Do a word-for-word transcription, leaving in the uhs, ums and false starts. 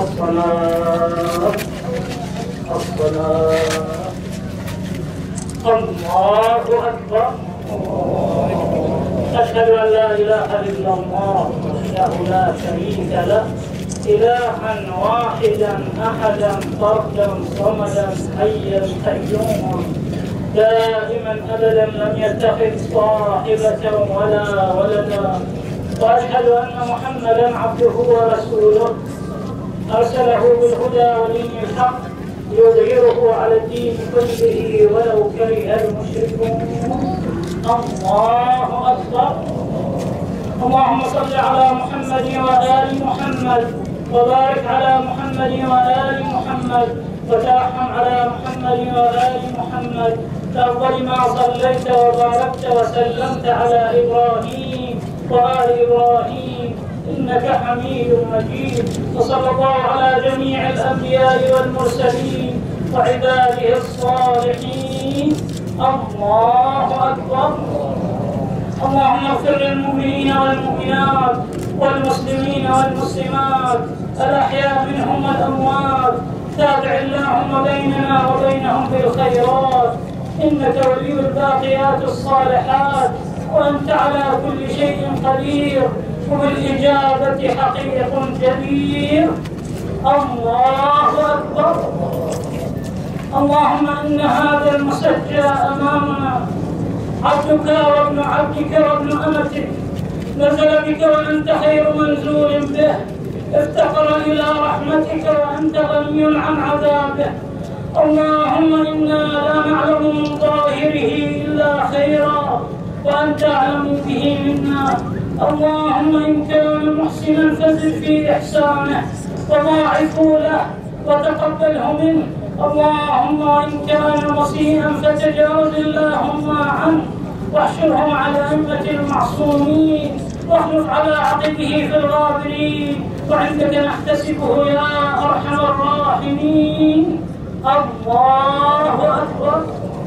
الصلاة الصلاة. الله أكبر. أشهد أن لا إله إلا الله وحده لا شريك له، إلها واحدا أحدا فردا صمدا حيا قيوما دائما أبدا لم يتخذ صاحبة ولا ولدا، وأشهد أن محمدا عبده ورسوله أرسله بالهدى ودين الحق ليظهره على الدين كله ولو كره المشركون. الله أكبر. اللهم صل على محمد وآل محمد، وبارك على محمد وآل محمد، وترحم على محمد وآل محمد كأفضل ما صليت وباركت وسلمت على إبراهيم وآل إبراهيم إنك حميد مجيد. وصلى الله على جميع الأنبياء والمرسلين وعباده الصالحين. الله أكبر. اللهم اغفر للمؤمنين والمؤمنات والمسلمين والمسلمات الأحياء منهم والأموات، تابع اللهم بيننا وبينهم بالخيرات، إنك ولي الباقيات الصالحات، وأنت على كل شيء قدير، وبالإجابة حقيق جدير. الله أكبر. اللهم إن هذا المسجل أمامنا عبدك وابن عبدك وابن أمتك، نزل بك وأنت خير منزول به، افتقر إلى رحمتك وأنت غني عن عذابه. اللهم إنا لا نعلم من ظاهره إلا خيرا، وأنت أعلم به منا. اللهم إن كان محسنا فزد في إحسانه وضاعفه له وتقبله منه. اللهم إن كان مسيئا فتجاوز اللهم عنه، واحشره مع الأئمة المعصومين، واخلف على عقبه في الغابرين، وعندك نحتسبه يا أرحم الراحمين. الله أكبر.